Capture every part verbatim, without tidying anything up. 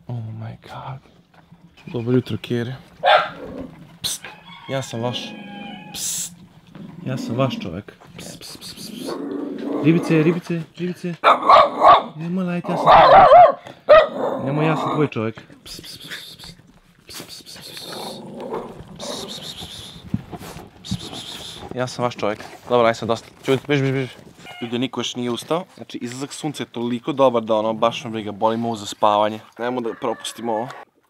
Oh my god. Dobro jutro, Kere. Psst, ja sam vaš. Psst, ja sam vaš čovjek. Psst, psst, psst, psst. Ribice, ribice, ribice. Nemoj lajti, ja sam tvoj čovjek. Nemoj, ja sam tvoj čovjek. Psst, psst, psst, psst. Psst, psst, psst, psst. Psst, psst, psst, psst. Ja sam vaš čovjek. Dobro, aj sad dosta. Čuj, biš, biš, biš. Ljudi, niko još nije ustao. Znači, izlazak sunca je toliko dobar da ono, baš me briga, boli me za spavanje. Nemojmo da propustimo ovo.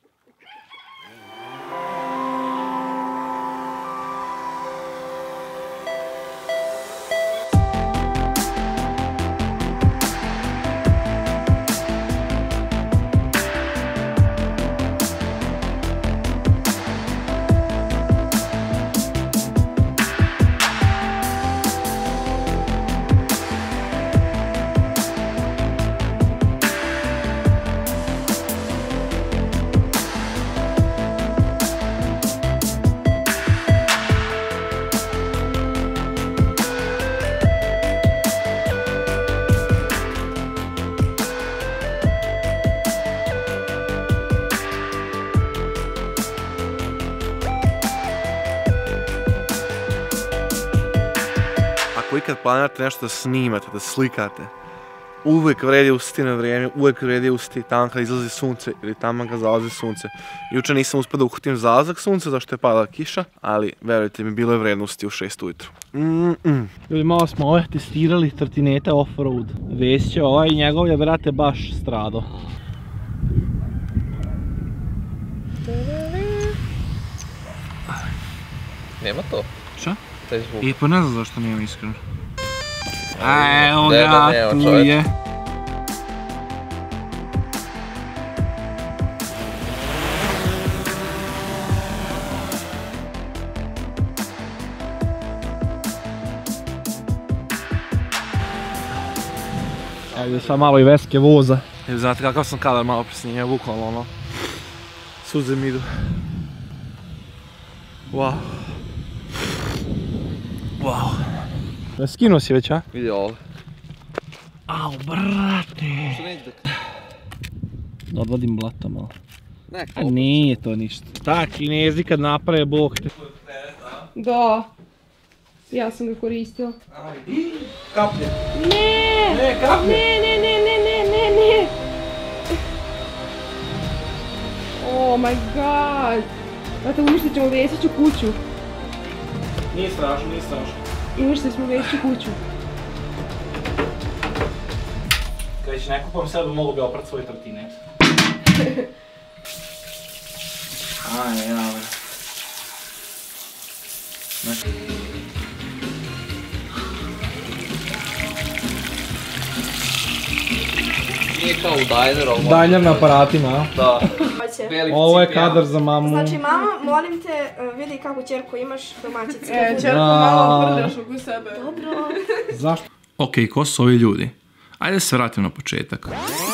Ako ikad planirate nešto da snimate, da slikate, uvijek vredi ustati na vrijeme, uvijek vredi ustati tamo kad izlazi sunce ili tamo kad zalazi sunce. Jučer nisam uspio da uhvatim zalazak sunca zašto je padala kiša, ali verujte mi, bilo je vredno ustati u šest ujutru. Ljudi, malo smo ove testirali trotinete off-road. Vesiće ovaj i njegov je, brate, baš strado. Nema to. Šta? Taj zvuk. I pa ne znam zašto nijem iskreno. A evo ga, tu je. Ajde sad malo i veske voza. Evo, znate kakav sam kadar malo presnimio, bukvalno ono. Suze mi idu. Wow. Wow. Skinuo si već, a? Vidi ovo. Au, brate. Što neće dok? Da odvadim blato malo. Nek A nije to ništa. Ta Kinezi kad naprave, bog te. Da. Ja sam ga koristila. Kaplje. Ne! Ne, kaplje. Ne, ne, ne, ne, ne, ne, ne. Oh my god. Znate, uništit ćemo Vesiću kuću. Nije strašno, nije strašno. I uništili smo Vesiću kuću. Kad već ne kupam sebe, mogu bi oprat svoj trotinet. Ajde, javre. Nije kao u Dajner, ovo. Dajner na aparatima, a? Da. Hoće. Ovo je kadar za mamu. Znači, mama, molim te, vidi kako ćerku imaš domaćice. E, čerko malo prljaš oko sebe. Dobro. Zašto? Ok, ko su ovi ljudi? Ajde se vratim na početak.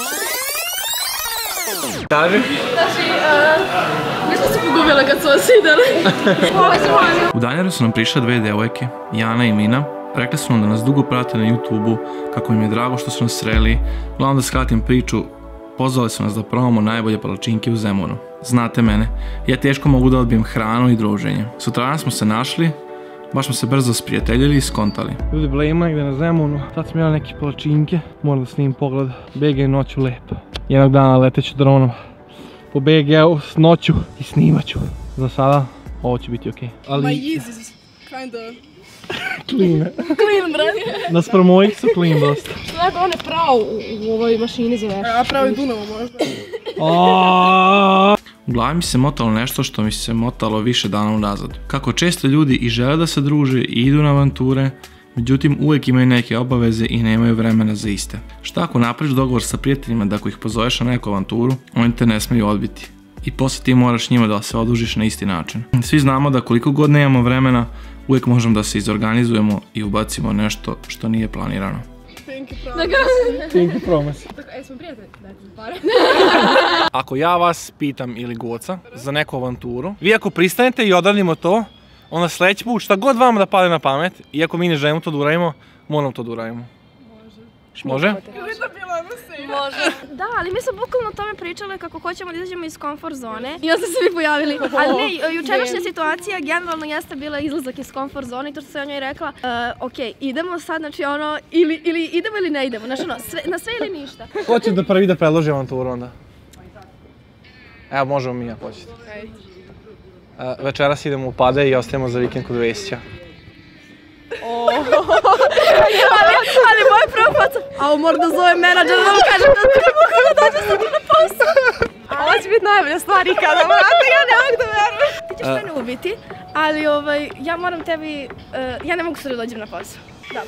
Kaži? Znači, mi smo se pogubile kad su vas ideli. U Dajneru su nam prišle dve devojke, Jana i Mina. Rekli su nam da nas dugo prate na YouTubeu, kako im je drago što su nas sreli. Uglavnom da skratim priču, pozvali su nas da probamo najbolje palačinke u Zemunu. Znate mene, ja teško mogu da odbijem hranu i druženje. Sutradan smo se našli, baš smo se brzo sprijateljili i skontali. Ljudi, bila ima negdje na Zemunu, sad sam jela neke palačinke, moram da snimim pogled. B G noću lepo. Jednog dana leteću dronom po B G-u s noću i snimat ću. Za sada, ovo će biti okej. My Yeezys, kinda Clean. clean, brate. Naspram mojih su clean dosta. Što on je prao u, u ovoj mašini za veš. A pravi Dunavu možda. U glavi mi se motalo nešto što mi se motalo više dana unazad. Kako često ljudi i žele da se druže i idu na avanture, međutim uvijek imaju neke obaveze i nemaju vremena za iste. Šta ako napraviš dogovor sa prijateljima da ako ih pozoveš na neku avanturu, oni te ne smiju odbiti. I poslije ti moraš njima da se odužiš na isti način. Svi znamo da koliko god nemamo vremena, uvijek možemo da se izorganizujemo i ubacimo nešto što nije planirano. Pinky promise. Pinky promise. Tako, ej, smo prijatelji? Dajte mi pare. Ako ja vas pitam ili Goca za neku avanturu, vi ako pristanete i odradimo to, onda sljedeći put šta god vama da pade na pamet, iako mi ne želimo to da uradimo, moramo to da uradimo. Može. Može? Ili da bila na Može. Da, ali mi smo bukvalno o tome pričali kako hoćemo da izađemo iz komfort zone. I onda se svi pojavili. Ali ne, jučerašnja situacija generalno jeste bila izlazak iz komfort zone i to što sam ja njoj rekla, uh, ok, idemo sad, znači ono, ili, ili idemo ili ne idemo, znači ono, sve, na sve ili ništa. Ko će da prvi da predloži avanturu onda? Evo, možemo mi ako hoćete. Uh, večeras idemo u Pade i ostajemo za vikend kod Vesića. ali, ali moj prvo faca, a mora da zove menadžer da mu kaže da ne mogu da dođe sad na posao. Ovo će biti najbolja stvar ikada, vrata, ja ne mogu da verujem. Ti ćeš mene ubiti, ali ovaj, ja moram tebi, uh, ja ne mogu sutra da dođem na posao. Da,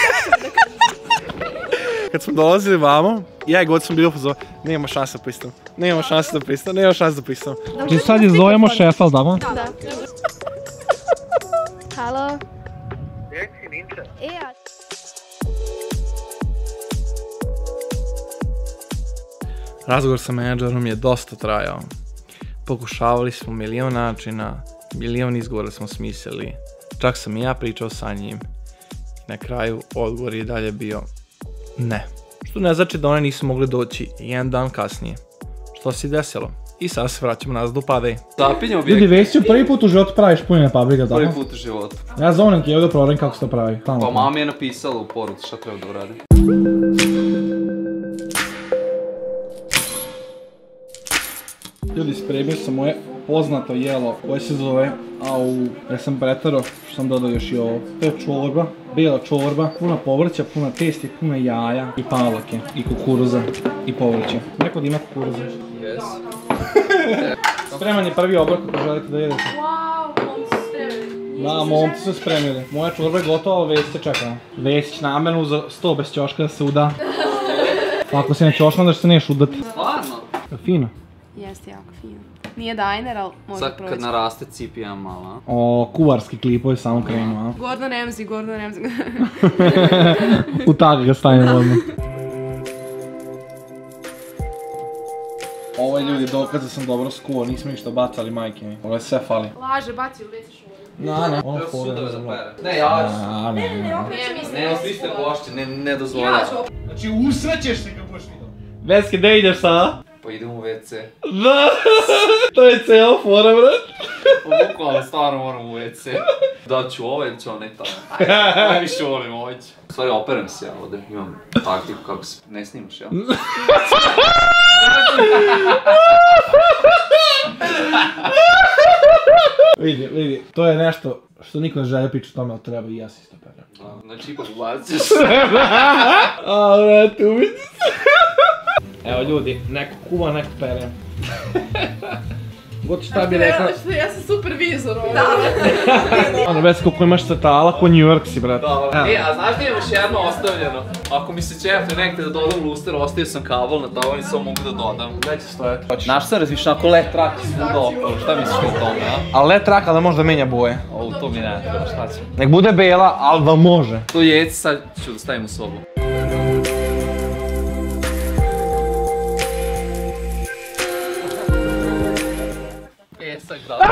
Kad smo dolazili vamo, ja i God sam bio upozor, nema šanse da pristam, nema šanse da pristam, nema šanse da pristam. Ti sad izzovemo šefa, ali da? Da. Halo? E, a... Razgovor sa menadžerom je dosta trajao. Pokušavali smo milion načina, milion izgovora smo smislili. Čak sam i ja pričao sa njim. Na kraju odgovor je dalje bio ne. Što ne znači da one nisu mogli doći jedan dan kasnije. Što se desilo? I sada se vraćamo nazad u Padej. Zapinje Ljudi, objekt. Vesiću, prvi put u životu praviš punjene paprike, tako? Prvi put u životu. Ja zovem Kevu da proverim kako se to pravi. Pa mama je napisala u poruci šta treba da uradim. Ljudi, spremio sam moje poznato jelo koje se zove, au, ja sam pretero što sam dodao još i ovo. To je čorba, bijela čorba, puna povrća, puna testi, puna jaja i pavlake, i kukuruza, i povrće. Neko da ima kukuruza? Yes. Spreman je prvi obrok ako želite da jedete. Wow, momci su spremili. Da, momci su spremili. Moja čorba je gotova, ali Vesić će čeka. Vesić namerno za sto bez ćoška da se uda. Ako se ne ćoška, onda će se neš udati. Stvarno? Fino. Jeste jako fino. Nije dajner, ali može Sad proći. kad naraste cipija mala. O, kuvarski klipovi samo krenu, a? Gordon Ramsay, Gordon Ramsay. U tak ga stavimo odmah. Ovo je ljudi dokaz da sam dobro skuo, nismo ništa bacali majke mi. Ovo je sve fali. Laže, baci u lice šume. Na, ne, ono Treba fore, sudove ne da znam. pere. Ne, ja ću. A, ne, ne, ne. Ne, mislim. Ne, svi ste pošće, ne, ne dozvoljam. Ja ću. Znači usrećeš se kad budeš vidio. Veski, gdje ideš sada? Pa idem u ve ce. Da, to je cijela fora, brat. Pa bukvalno stvarno moram u ve ce. Da ću ovo ili ću onaj tamo. Najviše volim ovo ću. U stvari operem se ja ovdje, imam taktiku kako se ne snimaš, jel? Vidi, vidi, to je nešto što niko ne želi pričati o tome, ali treba i ja se isto perem. Da, znači ipak ubaciš. A, vrati, uvici se. Evo ljudi, neko kuva, neko pere. God šta bi rekla... Ja sam supervizor ovo. Ono, već koliko imaš svetala, ko New York si, brate. E, a znaš da imaš jedno ostavljeno? Ako mi se čefne negdje da dodam luster, ostavio sam kabel na tavan i samo mogu da dodam. Gdje će stojati? Znaš šta razmišljam, ako let traki svuda okolo, šta misliš o tome, a? Ali let traka da može da menja boje. O, to mi ne treba, šta će? Nek bude bela, ali da može. To jeci sad ću da stavim u sobu. E, sad da.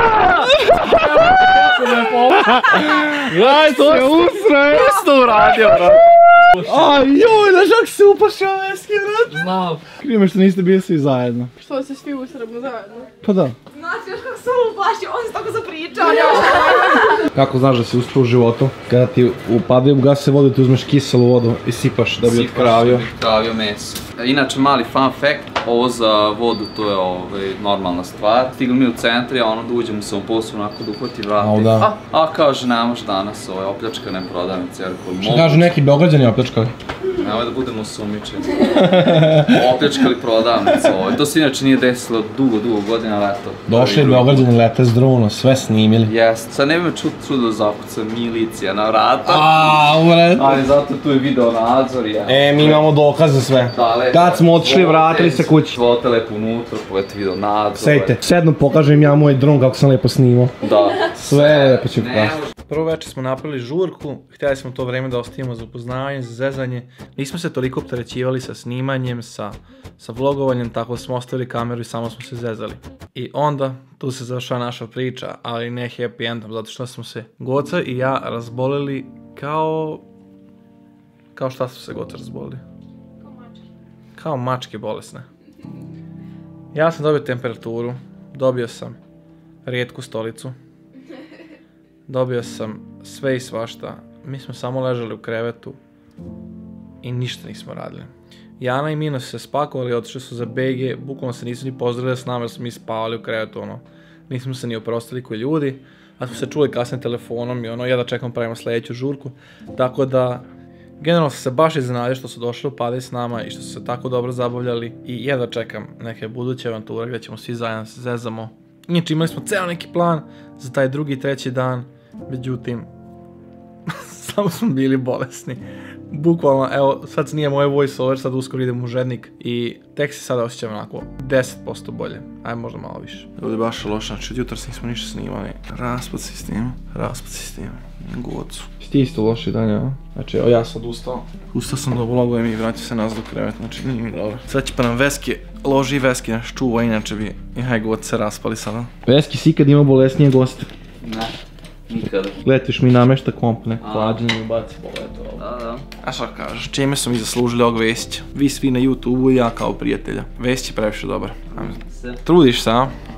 Gledaj se usre! Što to uradio, bro? Aj joj, znaš kako se upašao Veski, brat? Znam. Krime što niste bili svi zajedno. Što se svi usrebno zajedno? Pa da. Znači, još kako se ovo uplaši, on se tako zapričao. Kako znaš da si uspio u životu? Kada ti upadaju u gas se vode, ti uzmeš kiselu vodu i sipaš da bi otkravio. Da bi otkravio meso. Inače, mali fun fact, ovo za vodu to je ovaj, normalna stvar. Stigli mi u centri, a ono da uđemo sa ovom poslu, onako da uhvati vrati. Au, da. A, a kaže, nemaš danas ovaj, opljačkane prodavnice. Što kažu neki Beograđani opljačkali? Nemoj da budemo sumnjičeni. Opljačkali prodavnice ovaj. To se inače nije desilo dugo, dugo godina leto. Došli Beograđani lete s dronom, sve snimili. Jest. Sad ne bi me čut čudo da zakuca milicija na vrata. Aaaa, uvred. Ali zato tu je video nadzor i ja. E, mi imamo dokaze sve. Kad smo otišli, vratili se kući. Svote lepo unutra, povedite video nadzor. Sejte, sedno pokažem ja moj dron kako sam lepo snimao. Da. Sve lepo ću Ne, pokazati. Prvo večer smo napravili žurku, htjeli smo to vreme da ostavimo za upoznavanje, za zezanje. Nismo se toliko opterećivali sa snimanjem, sa, sa vlogovanjem, tako smo ostavili kameru i samo smo se zezali. I onda, tu se završava naša priča, ali ne happy endom, zato što smo se Goca i ja razbolili kao... Kao šta smo se Goca razbolili? Kao mačke bolesne. Ja sam dobio temperaturu, dobio sam rijetku stolicu, dobio sam sve i svašta. Mi smo samo ležali u krevetu i ništa nismo radili. Jana i Mina su se spakovali, otišli su za B G, bukvalno se nisu ni pozdravili s nama jer smo mi spavali u krevetu, ono. Nismo se ni oprostili koji ljudi, a smo se čuli kasnije telefonom i ono, ja da čekam pravimo sljedeću žurku. Tako da, generalno sam se baš iznenadio što su došli u Padej s nama i što su se tako dobro zabavljali i jedva čekam neke buduće avanture gdje ćemo svi zajedno se zezamo. Inače imali smo cijel neki plan za taj drugi i treći dan, međutim, samo smo bili bolesni. Bukvalno, evo, sad nije moj voice over, sad uskoro idem u žednik i tek se sada osjećam onako deset posto bolje, aj možda malo više. Ljudi baš je loše, znači od jutros nismo ništa snimali. Raspad si s tim, raspad si s tim, gocu. Ti isto loši dan, ja? Znači, evo ja sam odustao. Ustao sam da vlogujem i vratio se nazad u krevet, znači nije mi dobro. Sad će pa nam Veski, loži Veski naš čuva, inače bi i haj god se raspali sada. Veski si ikad imao bolesnije goste? Ne, nikada. Letiš mi namešta komp, ne? Hlađenje mi baci boleto. Da, da. A šta kažeš, čime smo mi zaslužili ovog Vesića? Vi svi na YouTubeu i ja kao prijatelja. Vesić je previše dobar. Trudiš se, a?